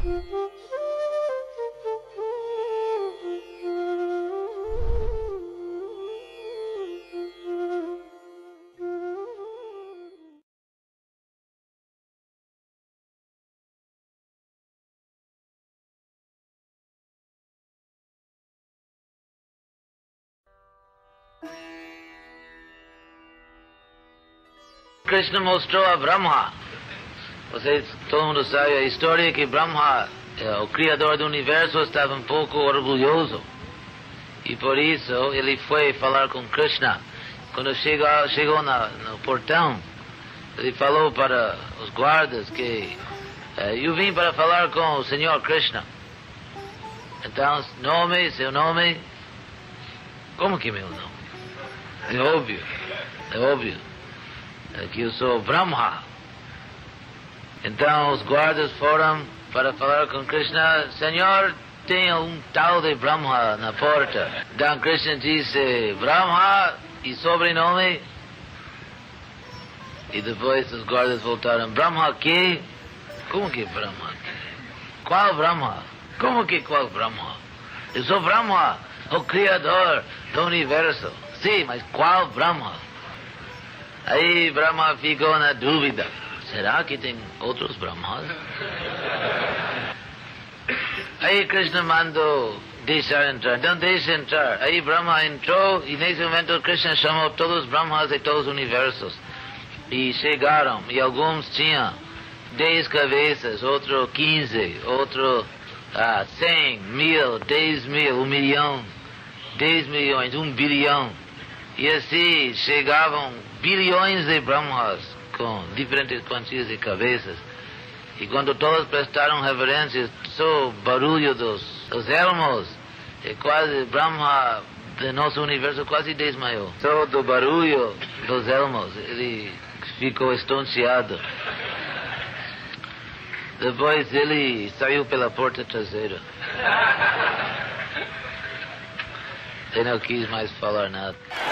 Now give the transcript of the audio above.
Krishna mostrou a Brahma. Todo mundo sabe a história que Brahma, o criador do universo, estava um pouco orgulhoso. E por isso ele foi falar com Krishna. Quando chegou no portão, ele falou para os guardas que eu vim para falar com o Senhor Krishna. Então, seu nome? Como que meu nome? É óbvio. Que eu sou Brahma. Então os guardas foram para falar com Krishna. Senhor, tem um tal de Brahma na porta. Então Krishna disse Brahma e sobrenome. E depois os guardas voltaram. Brahma que? Como que Brahma? Qual Brahma? Como que qual Brahma? Eu sou Brahma, o criador do universo. Sim, mas qual Brahma? Aí Brahma ficou na dúvida. Será que tem outros Brahmas? Aí Krishna mandou deixar entrar. Então deixa entrar. Aí Brahma entrou e nesse momento Krishna chamou todos os Brahmas de todos os universos. E chegaram. E alguns tinham 10 cabeças, outro 15, outro 100, 1000, 10.000, 1 milhão, 10 milhões, 1 bilhão. E assim chegavam bilhões de Brahmas com diferentes quantias de cabeças. E quando todos prestaram reverências, só o barulho dos elmos, e quase Brahma do nosso universo quase desmaiou. Só do barulho dos elmos, ele ficou estonteado. Depois ele saiu pela porta traseira. Ele não quis mais falar nada.